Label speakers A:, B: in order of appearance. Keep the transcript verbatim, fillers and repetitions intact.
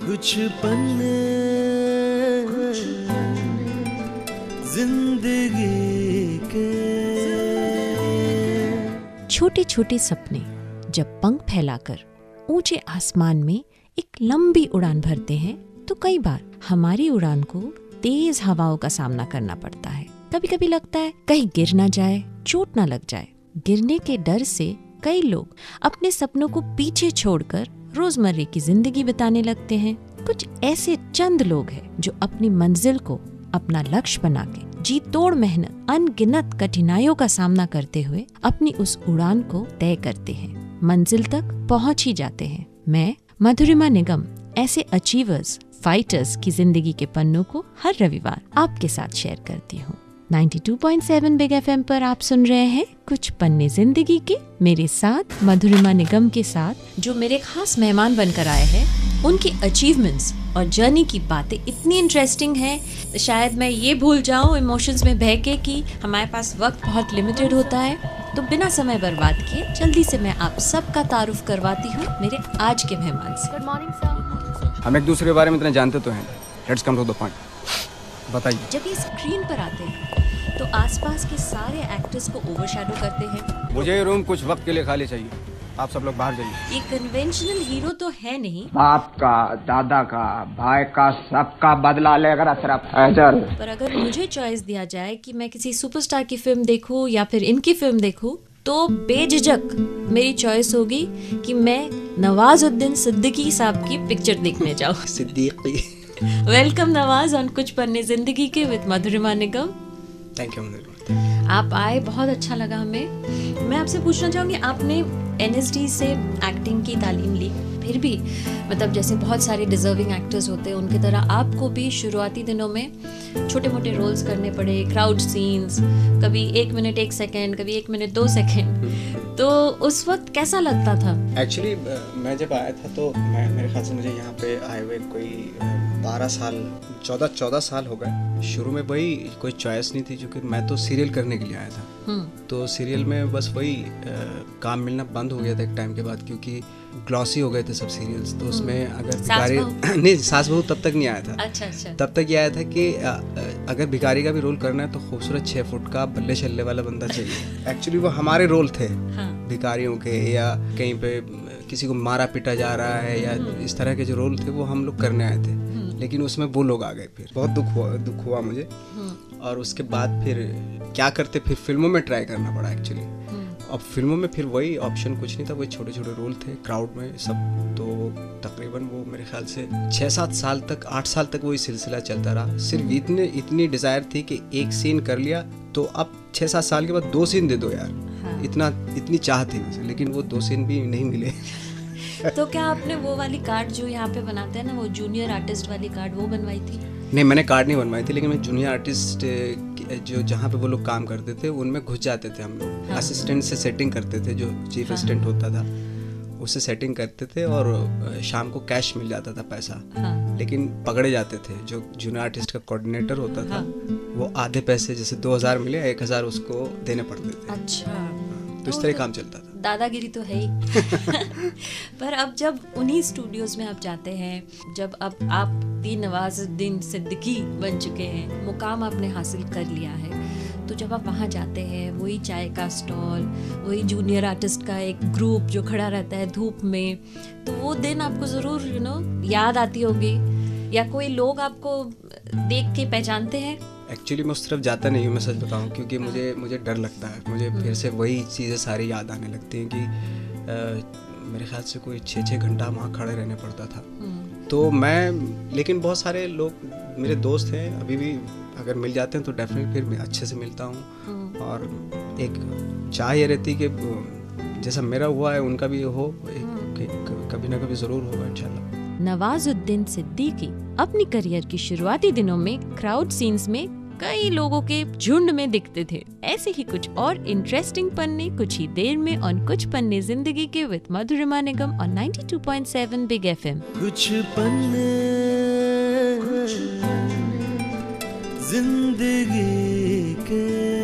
A: कुछ पन्ने जिंदगी के।
B: छोटे छोटे सपने जब पंख फैलाकर ऊंचे आसमान में एक लंबी उड़ान भरते हैं तो कई बार हमारी उड़ान को तेज हवाओं का सामना करना पड़ता है। कभी कभी लगता है कहीं गिर ना जाए, चोट ना लग जाए। गिरने के डर से कई लोग अपने सपनों को पीछे छोड़कर रोजमर्रे की जिंदगी बिताने लगते हैं। कुछ ऐसे चंद लोग हैं जो अपनी मंजिल को अपना लक्ष्य बना के जी तोड़ मेहनत अनगिनत कठिनाइयों का सामना करते हुए अपनी उस उड़ान को तय करते हैं, मंजिल तक पहुंच ही जाते हैं। मैं मधुरिमा निगम ऐसे अचीवर्स, फाइटर्स की जिंदगी के पन्नों को हर रविवार आपके साथ शेयर करती हूँ। बानवे पॉइंट सात बिग एफएम पर आप सुन रहे हैं कुछ पन्ने जिंदगी के, मेरे साथ मधुरिमा निगम के साथ जो मेरे खास मेहमान बनकर आए हैं। उनकी अचीवमेंट्स और जर्नी की बातें इतनी इंटरेस्टिंग है, शायद मैं ये भूल जाऊं इमोशंस में बह के कि हमारे पास वक्त बहुत लिमिटेड होता है। तो बिना समय बर्बाद किए जल्दी से मैं आप सबका तारुफ करवाती हूँ मेरे आज के मेहमान से। Good morning sir.
C: हम एक दूसरे के बारे में इतना जानते तो हैं। Let's come to the point. बताइए।
B: जब ये स्क्रीन पर आते हैं तो आसपास के सारे एक्टर्स को ओवरशैडो करते हैं।
C: मुझे ये रूम कुछ वक्त के लिए खाली चाहिए, आप सब लोग बाहर जाइए।
B: ये कन्वेंशनल हीरो तो है नहीं,
D: बाप का, दादा का, भाई का, सबका बदला लेकर अशरफ हैदर।
B: पर अगर मुझे चॉइस दिया जाए कि मैं किसी सुपरस्टार की फिल्म देखूं या फिर इनकी फिल्म देखूं तो बेझिझक मेरी चॉइस होगी कि मैं नवाजुद्दीन सिद्दीकी साहब की पिक्चर देखने जाऊं।
A: सिद्दीकी।
B: वेलकम नवाज ऑन कुछ पन्ने जिंदगी के with Madhurima Nigam.
C: Thank you Madhurima.
B: आप आए, बहुत अच्छा लगा हमें। मैं आपसे पूछना चाहूँगी, आपने एनएसडी से एक्टिंग की तालीम ली, फिर भी मतलब जैसे बहुत सारे डिजर्विंग एक्टर्स होते हैं उनकी तरह आपको भी शुरुआती दिनों में छोटे मोटे रोल्स करने पड़े, क्राउड सीन्स, कभी एक मिनट एक सेकेंड, कभी एक मिनट दो सेकेंड। तो उस वक्त कैसा लगता था?
E: एक्चुअली मैं जब आया था तो मैं मेरे ख्याल से मुझे यहाँ पे आए हुए कोई बारह साल चौदह चौदह साल हो गए। शुरू में वही कोई चॉइस नहीं थी, क्योंकि मैं तो सीरियल करने के लिए आया था। तो सीरियल में बस वही आ, काम मिलना बंद हो गया था एक टाइम के बाद, क्योंकि ग्लॉसी हो गए थे सब सीरियल्स। तो उसमें अगर भिखारी नहीं, सास बहू तब तक नहीं आया था।
B: अच्छा अच्छा।
E: तब तक ये आया था कि आ, अगर भिखारी का भी रोल करना है तो खूबसूरत छः फुट का बल्ले छल्ले वाला बंदा चाहिए। एक्चुअली वो हमारे रोल थे, हाँ। भिखारियों के, या कहीं पे किसी को मारा पीटा जा रहा है, या इस तरह के जो रोल थे वो हम लोग करने आए थे। लेकिन उसमें वो लोग आ गए, फिर बहुत दुख हुआ दुख हुआ मुझे। और उसके बाद फिर क्या करते, फिर फिल्मों में ट्राई करना पड़ा एक्चुअली। अब फिल्मों में फिर वही ऑप्शन कुछ नहीं था, वही छोटे छोटे रोल थे क्राउड में सब। तो तकरीबन वो मेरे ख्याल से छः सात साल तक, आठ साल तक वही सिलसिला चलता रहा। सिर्फ इतने इतनी डिज़ायर थी कि एक सीन कर लिया तो अब छः सात साल के बाद दो सीन दे दो यार। हाँ। इतना इतनी चाह थी मुझे, लेकिन वो दो सीन भी नहीं मिले।
B: तो क्या आपने वो वाली कार्ड जो यहाँ पे बनाते हैं ना, वो जूनियर आर्टिस्ट वाली कार्ड, वो बनवाई थी?
E: नहीं, मैंने कार्ड नहीं बनवाई थी, लेकिन मैं जूनियर आर्टिस्ट जो जहाँ पे वो लोग काम करते थे उनमें घुस जाते थे हम लोग। हाँ। असिस्टेंट से सेटिंग करते थे, जो चीफ हाँ। असिस्टेंट होता था उससे सेटिंग करते थे, और शाम को कैश मिल जाता था पैसा। हाँ। लेकिन पकड़े जाते थे। जो जूनियर आर्टिस्ट का कोऑर्डिनेटर होता था, हाँ। वो आधे पैसे, जैसे दो हज़ार मिले, एक हज़ार उसको देने पड़ते थे।
B: अच्छा।
E: तो इस तरह काम चलता था।
B: दादागिरी तो है ही। पर अब जब उन्हीं स्टूडियोज में आप जाते हैं, जब अब आप दी नवाजुद्दीन सिद्दीकी बन चुके हैं, मुकाम आपने हासिल कर लिया है, तो जब आप वहाँ जाते हैं, वही चाय का स्टॉल, वही जूनियर आर्टिस्ट का एक ग्रुप जो खड़ा रहता है धूप में, तो वो दिन आपको ज़रूर यू नो याद आती होगी, या कोई लोग आपको देख के पहचानते हैं?
E: एक्चुअली मैं उस तरफ जाता नहीं हूँ, मैं सच बताऊँ, क्योंकि मुझे मुझे डर लगता है। मुझे फिर से वही चीज़ें सारी याद आने लगती हैं कि आ, मेरे ख्याल से कोई छः छः घंटा वहाँ खड़े रहने पड़ता था। तो मैं, लेकिन बहुत सारे लोग मेरे दोस्त हैं अभी भी, अगर मिल जाते हैं तो डेफिनेटली फिर मैं अच्छे से मिलता हूँ। और एक चाह ये रहती कि जैसा मेरा हुआ है उनका भी हो, कभी ना कभी ज़रूर होगा इंशाल्लाह।
B: नवाजुद्दीन सिद्दीकी अपनी करियर की शुरुआती दिनों में क्राउड सीन्स में कई लोगों के झुंड में दिखते थे। ऐसे ही कुछ और इंटरेस्टिंग पन्ने कुछ ही देर में ऑन कुछ पन्ने जिंदगी के विद मधुरिमा निगम ऑन बानवे पॉइंट सात बिग एफएम।
A: कुछ पन्ने जिंदगी के।